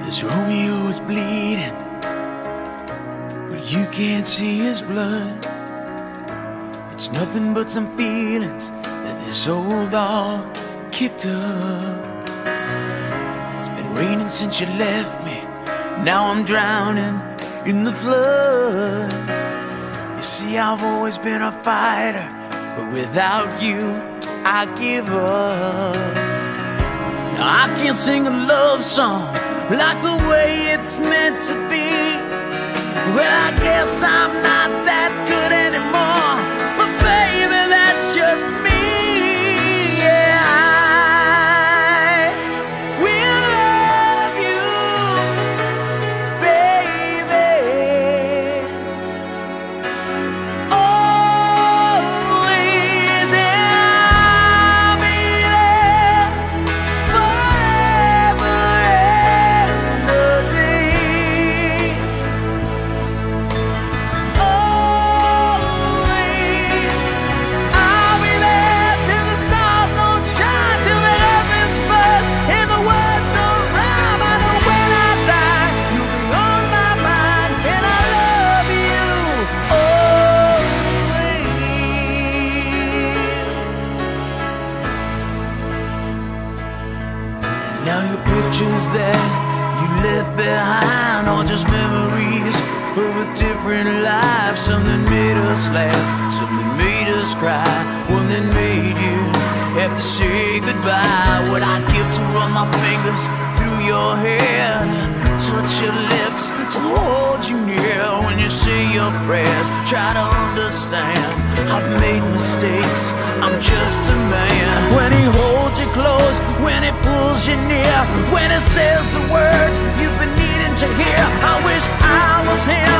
This Romeo is bleeding, but you can't see his blood. It's nothing but some feelings that this old dog kicked up. It's been raining since you left me, now I'm drowning in the flood. You see, I've always been a fighter, but without you, I give up. Now I can't sing a love song like the way it's meant to be. Well, I guess I'm not that good anymore, but baby, that's just me. Yeah, I will love you, baby, always, and I'll be there forever and a day. Always, I'll be there till the stars don't shine, till the heavens burst and the words don't rhyme. I know when I die, you'll be on my mind, and I love you always. Now your pictures that you left behind are just memories of a different life. Something made us laugh, something made us cry, one that made you have to say goodbye. What I'd give to run my fingers through your hair, touch your lips, to hold you near when you say your prayers. Try to understand, I've made mistakes, I'm just a man. When he holds you close, when he pulls you near, when he says the words you've been needing to hear, I wish I was him.